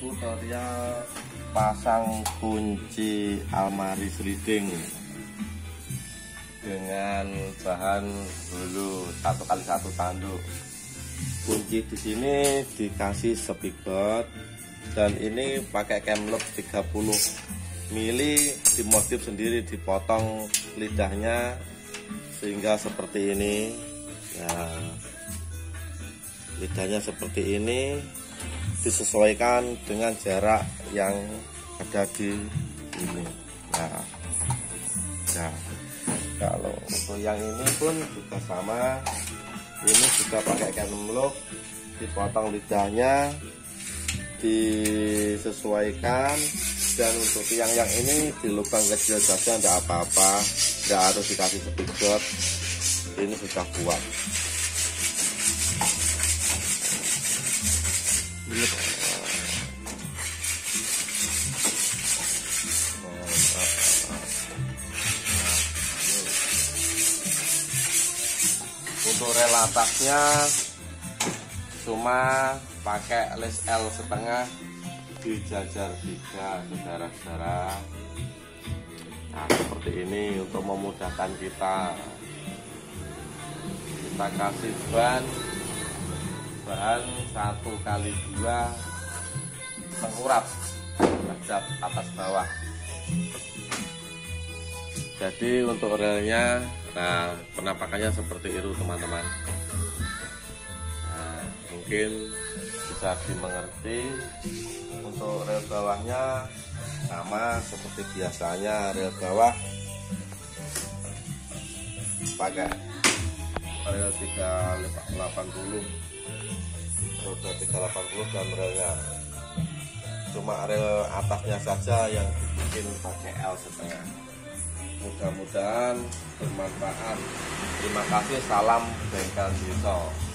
tutorial pasang kunci almari sliding dengan bahan dulu 1x1 tanduk. Kunci di sini dikasih spigot dan ini pakai camlock 30 mili, dimodif sendiri, dipotong lidahnya sehingga seperti ini. Nah, lidahnya seperti ini disesuaikan dengan jarak yang ada di ini. Nah, kalau untuk yang ini pun juga sama, ini juga pakai camlock, dipotong lidahnya, disesuaikan, dan untuk tiang yang ini di lubang kecil saja, tidak apa-apa, tidak harus dikasih spigot, ini sudah kuat. Untuk rel atasnya cuma pakai les L setengah dijajar 3, saudara-saudara. Nah, seperti ini untuk memudahkan kita kasih bahan 1x2 pengurat terhadap atas bawah. Jadi untuk relnya, nah, penampakannya seperti itu teman-teman. Nah, mungkin bisa dimengerti. Untuk rel bawahnya sama seperti biasanya, rel bawah pakai rel 380, roda 380, dan relnya cuma rel atasnya saja yang dibikin pakai L setengah. Mudah-mudahan bermanfaat. Terima kasih, salam bengkel Desa.